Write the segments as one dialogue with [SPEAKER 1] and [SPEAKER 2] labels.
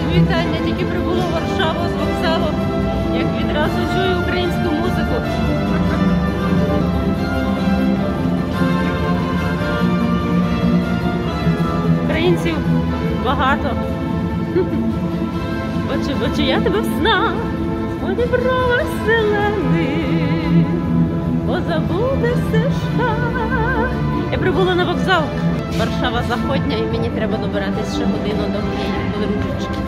[SPEAKER 1] вітання, тільки прибула в Варшаву з вокзалу, як відразу чую українську музику. Українців багато. Бачу я тебе в снах, у Дніпрових зелених, позабуде стежка. Я прибула на вокзал. Варшава Заходня, і мені треба добиратись ще годину до моєї подружечки.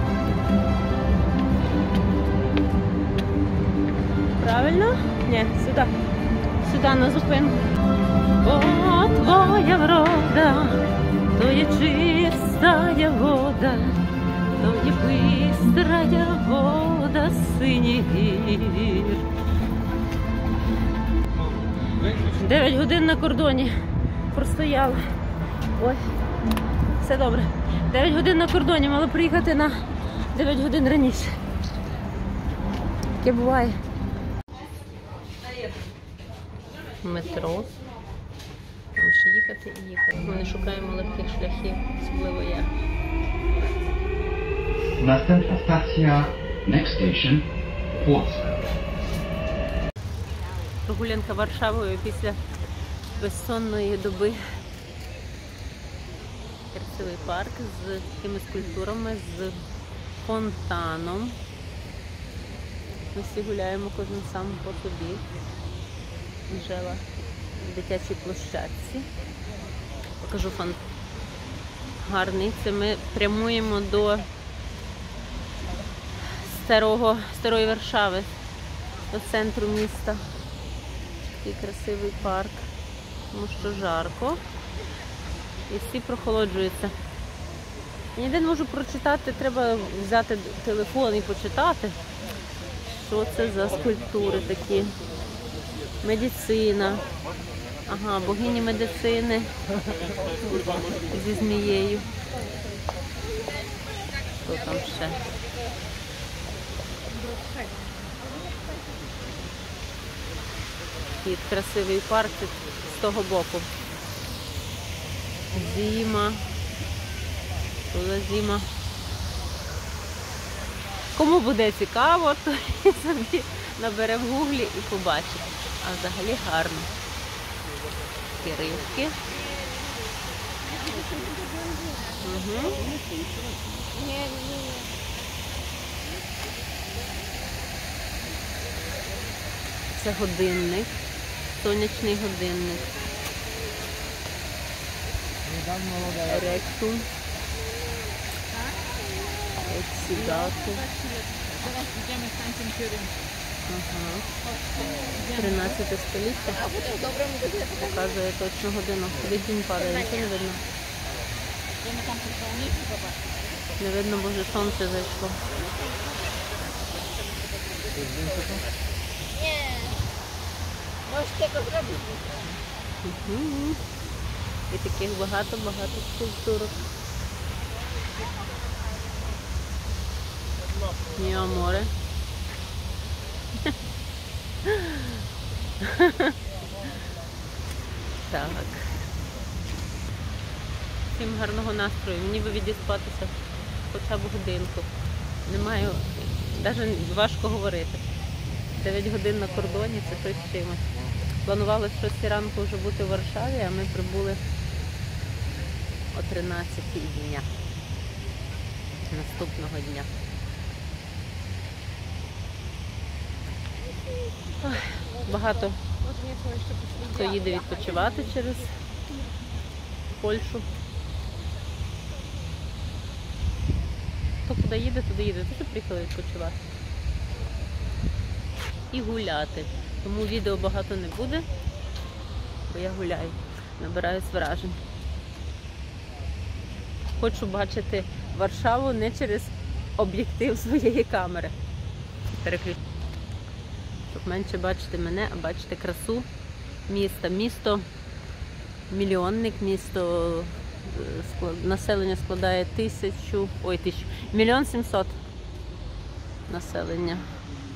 [SPEAKER 1] Правильно? Ні, сюди. Сюди на зупинку. О, твоя врода, то є чистая вода, то є бистрая вода синіх гір. 9 годин на кордоні простояли. Ой, все добре. 9 годин на кордоні, мали приїхати на 9 годин раніше. Таке буває. Метро. Там ще їхати і їхати. Ми не шукаємо легких шляхів, особливо я.
[SPEAKER 2] Następna stacja, next station, Płock.
[SPEAKER 1] Прогулянка Варшавою після безсонної доби. Красивий парк з якимись культурами, з фонтаном. Ми всі гуляємо, кожен сам по собі. Анжела в дитячій площадці. Покажу фон. Гарний. Це ми прямуємо до старої Варшави, до центру міста. Такий красивий парк, тому що жарко. І всі прохолоджуються. Я ніде не можу прочитати, треба взяти телефон і почитати, що це за скульптури такі. Медицина. Ага, богині медицини зі змією. Що там ще? Такий красивий парк з того боку. Зима. Туди зима. Кому буде цікаво, то собі набере в гуглі і побачить. А взагалі гарно. Киривки. Угу. Це годинник. Сонячний годинник. Ректум. Ексідату. Ага. 13 століття. Показує точну годину. Куди день падає, нічого не видно. Не видно, бо вже сонце зайшло. І таких багато-багато скульптурок. Міо море. Так. Всім гарного настрою. Мені би відіспатися хоча б годинку. Не маю, навіть важко говорити. 9 годин на кордоні – це щось з чимось. Планували в 6 ранку вже бути в Варшаві, а ми прибули о 13 дня. Наступного дня. Багато хто їде відпочивати через Польщу. Хто куди їде, туди їде. Теж приїхали відпочивати. І гуляти. Тому відео багато не буде, бо я гуляю, набираюсь вражень. Хочу бачити Варшаву не через об'єктив своєї камери. Переключу. Щоб менше бачити мене, а бачити красу міста. Місто мільйонник, місто населення складає 1 700 населення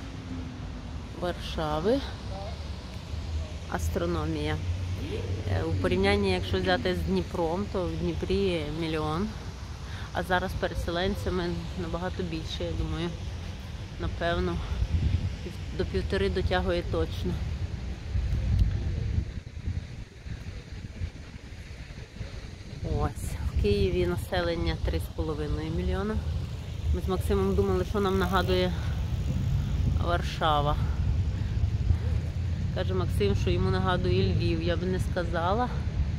[SPEAKER 1] Варшави. Астрономія. У порівнянні, якщо взяти з Дніпром, то в Дніпрі 1 мільйон. А зараз переселенцями набагато більше, я думаю. Напевно, до 1,5 дотягує точно. Ось, в Києві населення 3,5 мільйона. Ми з Максимом думали, що нам нагадує Варшава. Каже Максим, що йому нагадує Львів. Я б не сказала.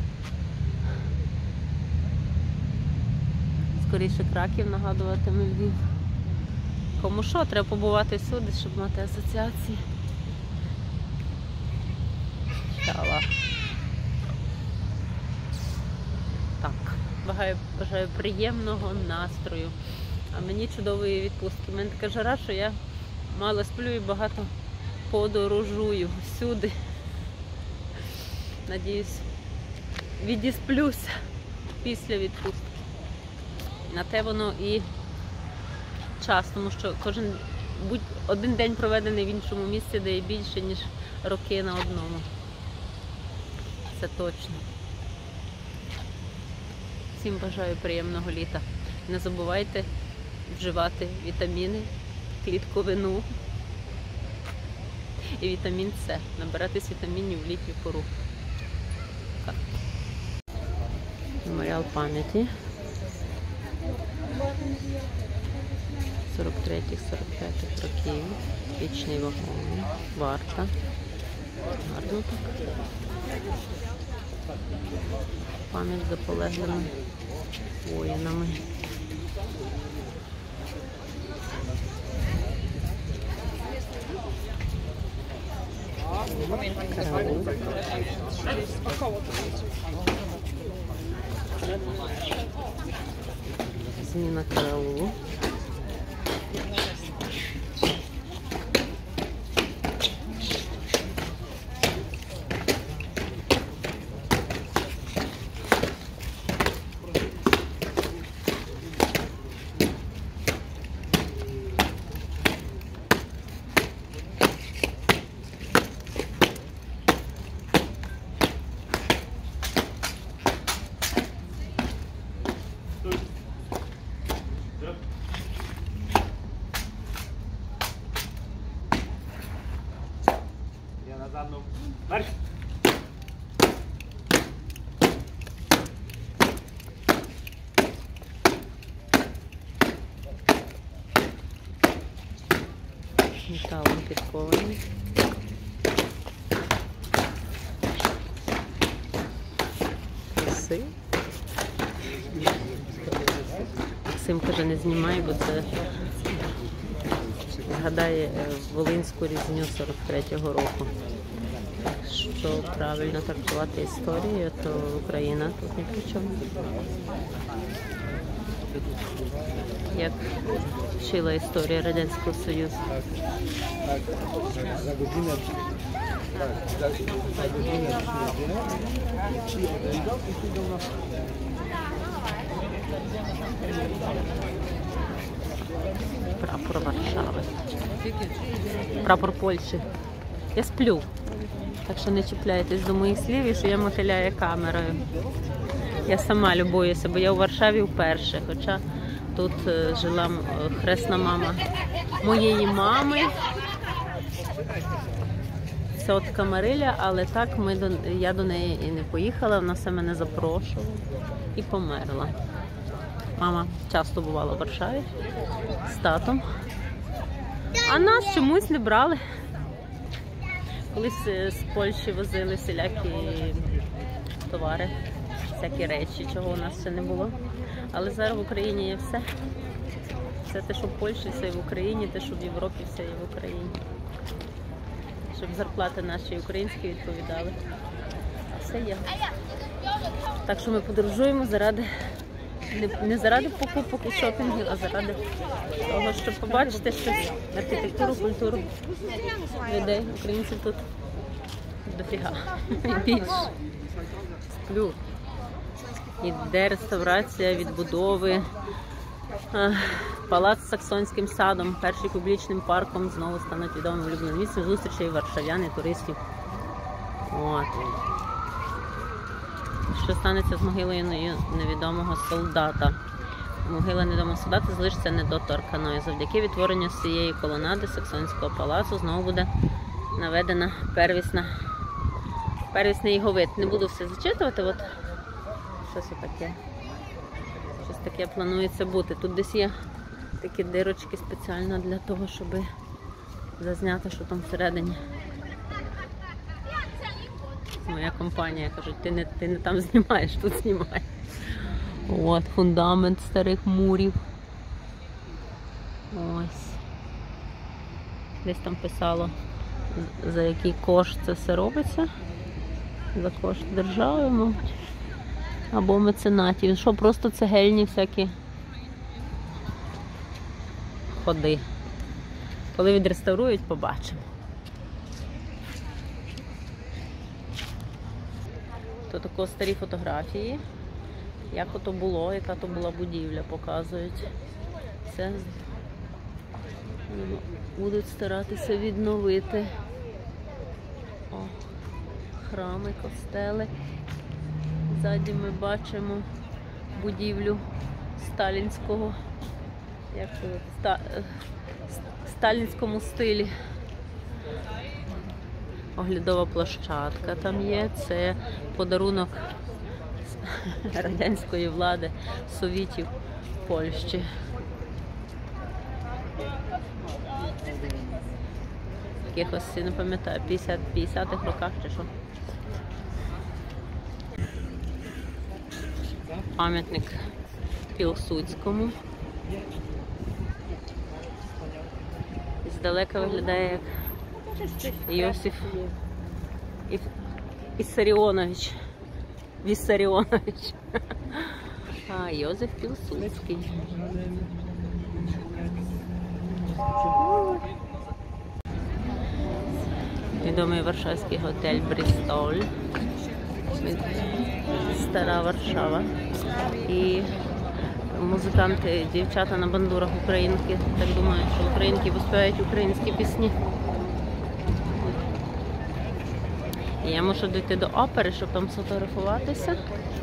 [SPEAKER 1] Скоріше Краків нагадуватиме Львів. Кому що, треба побувати всюди, щоб мати асоціації. Чала. Так, бажаю приємного настрою. А мені чудової відпустки. У мене така жара, що я мало сплю і багато подорожую всюди. Надіюсь, відісплюся після відпустки. На те воно і час, тому що один день проведений в іншому місці дає більше, ніж роки на одному. Це точно. Всім бажаю приємного літа. Не забувайте вживати вітаміни, клітковину і вітамін С. Набиратись вітамінів в літню пору. Так. Меморіал пам'яті. 43-45 років. Вічний вагон. Варта. Гарно так. Пам'ять за полеглими воїнами. Караул. Зміна караулу.
[SPEAKER 3] Марш!
[SPEAKER 1] Металом підкований. Коси. Максим каже, не знімай, бо це згадає Волинську різню 43-го року. Що правильно трактувати історію, то Україна тут ні при чому. Як вчила історія Радянського Союзу. Прапор Варшави. Прапор Польщі. Я сплю. Так що не чіпляйтесь до моїх слів і що я мотиляю камерою. Я сама любуюся, бо я у Варшаві вперше. Хоча тут жила хресна мама моєї мами, тітка Мариля, але так я до неї і не поїхала, вона все мене запрошувала і померла. Мама часто бувала в Варшаві з татом, а нас чомусь не брали. Колись з Польщі возили всілякі товари, всякі речі, чого у нас ще не було. Але зараз в Україні є все. Все те, що в Польщі, все і в Україні, те, що в Європі, все і в Україні. Щоб зарплати наші українські відповідали. А все є. Так що ми подорожуємо не заради покупок і шопінгів, а заради того, щоб побачити щось, архітектуру, культуру людей. Українців тут дофіга. Більше. Сплю. Іде реставрація, відбудови. Палац з Саксонським садом, першим публічним парком, знову стануть відомим улюбленим місцем зустрічей варшавян і туристів. От. Що станеться з могилою невідомого солдата? Могила невідомого солдата залишиться недоторканою. Завдяки відтворенню цієї колонади Саксонського палацу знову буде наведена первісний його вид. Не буду все зачитувати, от щось таке. Щось таке планується бути. Тут десь є такі дирочки спеціально для того, щоб зазняти, що там всередині. Моя компанія, кажуть, ти не там знімаєш, тут знімаєш. От, фундамент старих мурів. Ось. Десь там писало, за який кошт це все робиться. За кошт держави, мабуть. Або меценатів. Що, просто цегельні всякі ходи. Коли відреставрують, побачимо. То тако старі фотографії. Як ото було, яка то була будівля, показують. Все будуть старатися відновити. О, храми, костели. Ззаді ми бачимо будівлю сталінського, сталінському стилі. Оглядова площадка там є. Це подарунок радянської влади совітів Польщі. Якихось, не пам'ятаю, 50-х роках чи що. Пам'ятник Пілсудському. Здалека виглядає як Йосиф Віссаріонович. А, Йозеф Пілсудський. Відомий варшавський готель Брістоль. Стара Варшава. І музиканти, дівчата на бандурах, українки, так думають, що українки виспівають українські пісні. І я мушу дійти до опери, щоб там сфотографуватися.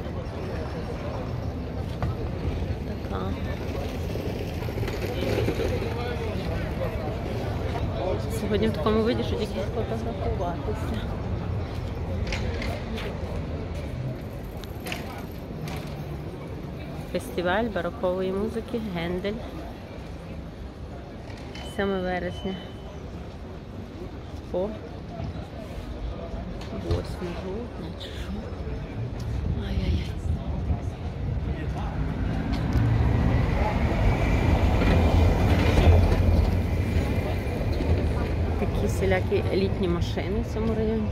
[SPEAKER 1] Така. Сьогодні в такому виді, що тільки фотографуватися. Фестиваль барокової музики Гендель. 7 вересня по 8 жовтня чи що. Ай-яй-яй. Такі всілякі літні машини в цьому районі.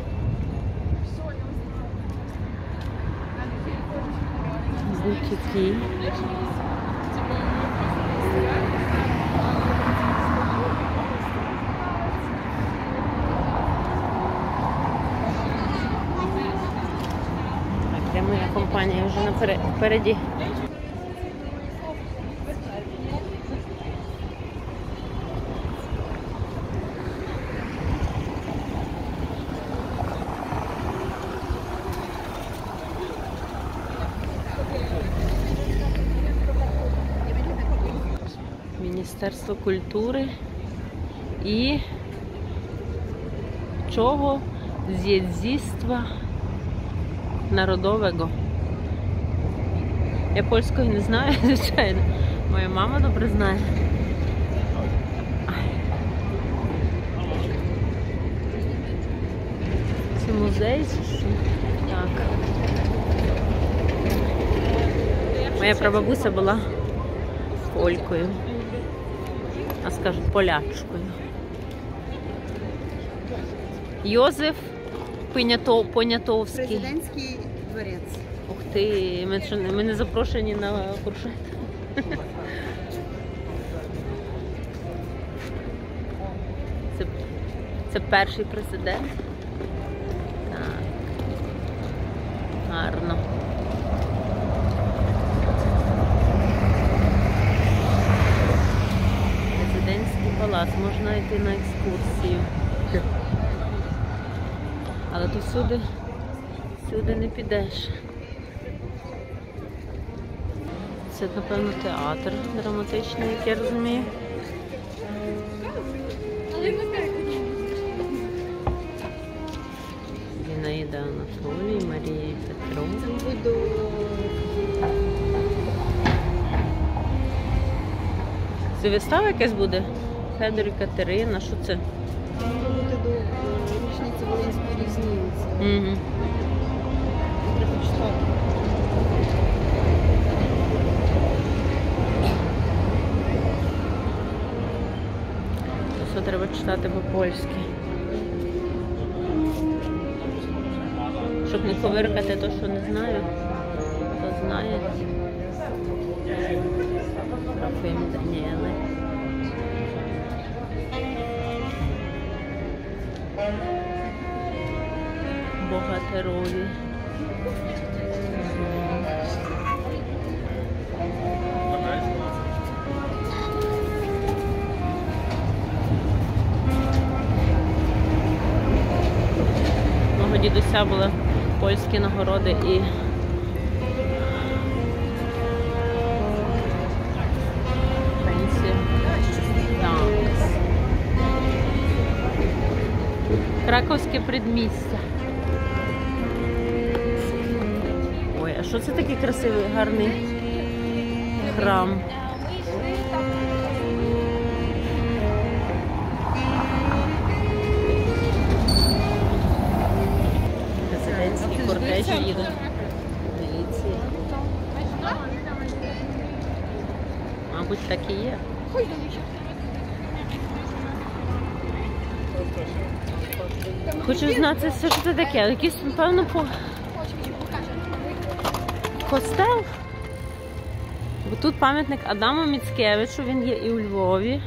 [SPEAKER 1] Бутики. Де моя компанія вже напереді. Міністерство культури і чого? З'єдзіства народового. Я польської не знаю, звичайно. Моя мама добре знає. Це музей чи що? Так. Моя прабабуся була полькою. А скажуть полячкою. Йозеф Понятовський.
[SPEAKER 3] Президентський дворець.
[SPEAKER 1] Ух ти, ми не запрошені на фуршет. Це перший президент. Так. Гарно. Президентський палац, можна йти на екскурсію. Але тут сюди не підеш. Це, напевно, театр драматичний, як я розумію. Зінаїда Анатолій, Марія Петровна. Це вистава якась буде? Федор і Катерина, що це?
[SPEAKER 3] Бути до річниці Волинської різниці.
[SPEAKER 1] Угу.
[SPEAKER 3] Треба читати.
[SPEAKER 1] Все треба читати по-польськи. Щоб не ковиркати те, що не знаю, хто знає. Рахуємо Даніели. Богатирові. Мого дідуся були польські нагороди і пенсія. Краковське предмістя. Ой, а що це такий красивий, гарний храм? Президентські кортежі їдуть. Міліція. Мабуть, так і є. Хочу знати, що це таке. Якийсь, напевно, костел. Бо тут пам'ятник Адаму Міцкевичу, він є і у Львові.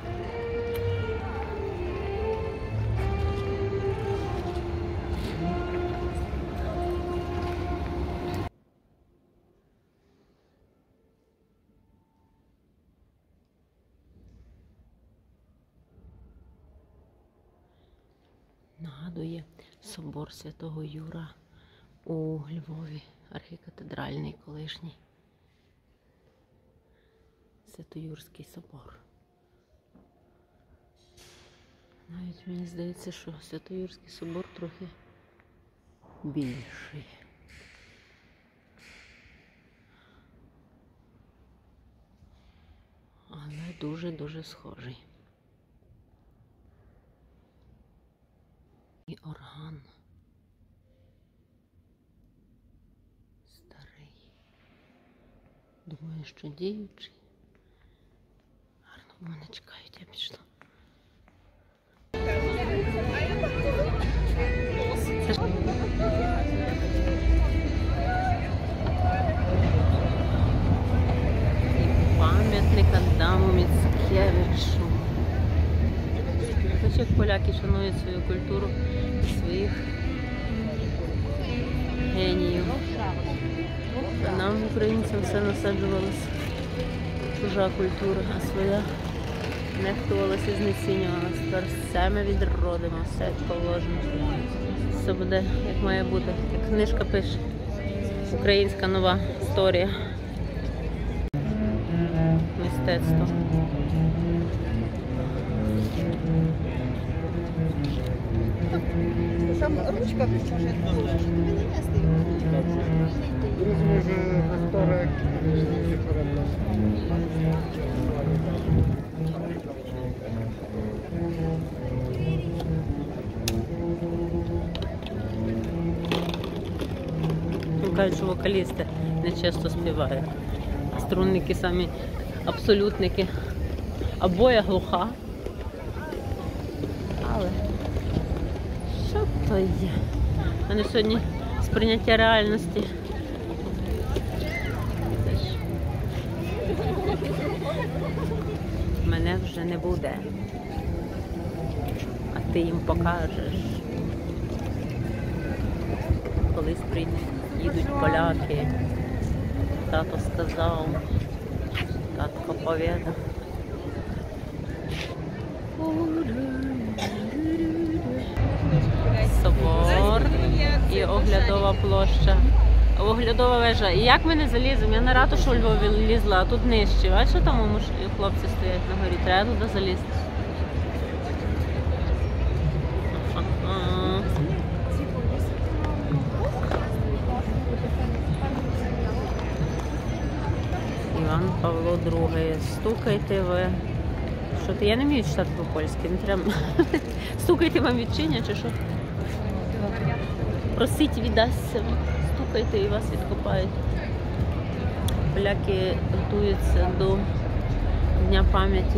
[SPEAKER 1] Нагадує собор Святого Юра у Львові, архікатедральний колишній. Свято-Юрський собор. Навіть мені здається, що Свято-Юрський собор трохи більший. Але дуже-дуже схожий. І орган. Старий. Думаю, що діючий. Гарно мене чекають, я пішла. Це ж... І пам'ятник Адаму Міцкевичу. Хоч як поляки шанують свою культуру і своїх геніїв. А нам, українцям, все насаджувалося чужа культура, а своя нехтувалася і знецінювалася. Тепер все ми відродимо, все як положено. Все буде, як має бути. Як книжка пише. Українська нова історія. Мистецтво.
[SPEAKER 3] Там ручка може дуже, щоб не нести його.
[SPEAKER 4] Друзі, вже вівторок
[SPEAKER 1] Кажуть, що вокалісти не часто співають. А струнники самі абсолютники. Або я глуха. Але що то є? У мене сьогодні сприйняття реальності. Мене вже не буде. А ти їм покажеш. Колись їдуть поляки. Тато сказав, татко повідав. Собор і оглядова площа оглядова вежа. І як ми не заліземо? Я на ратушу у Львові лізла, а тут нижче. Бачиш, що там хлопці стоять на горі? Треба туди залізти. Ага. Іван Павло II. Стукайте ви. Що ти? Я не вмію читати по-польськи, не треба. Стукайте, вам відчинять чи що? Просить, віддасться. Стукайте і вас відкопають. Поляки готуються до Дня пам'яті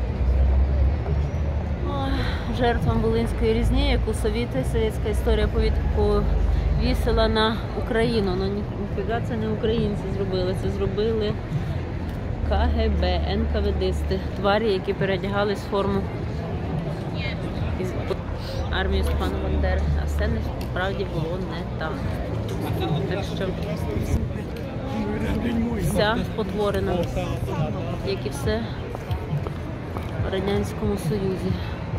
[SPEAKER 1] жертвам Волинської різні, яку совєтська історія повісила на Україну. Ну ніфіга це не українці зробили, це зробили КГБ, НКВДисти, тварі, які передягались в форму армії Степана Бандери. А все насправді було не так. Так що вся спотворена, як і все в Радянському Союзі.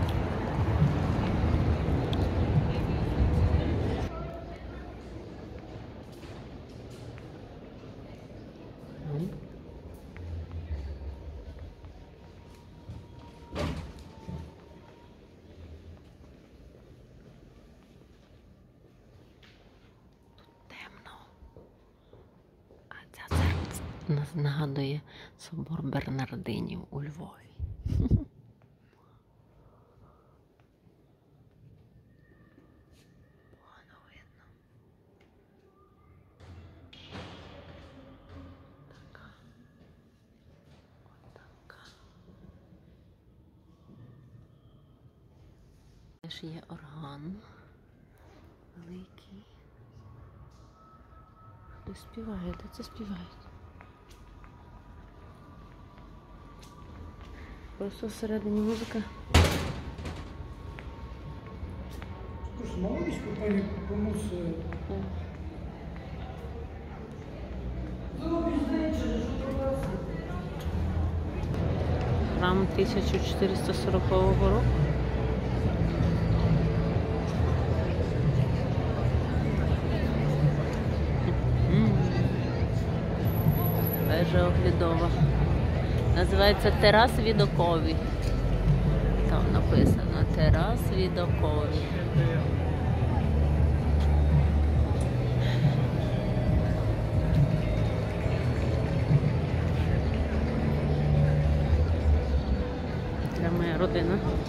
[SPEAKER 1] Нас нагадує собор Бернардинів у Львові. Погано видно. Така. Отака. Теж є орган великий. Хтось співає, де це співають? Просто всередині музика.
[SPEAKER 4] Маловічку пані комусь.
[SPEAKER 1] Храм 1440 року. Вежа оглядова. Називається Терас Відокові. Там написано Терас Відокові. Це моя родина.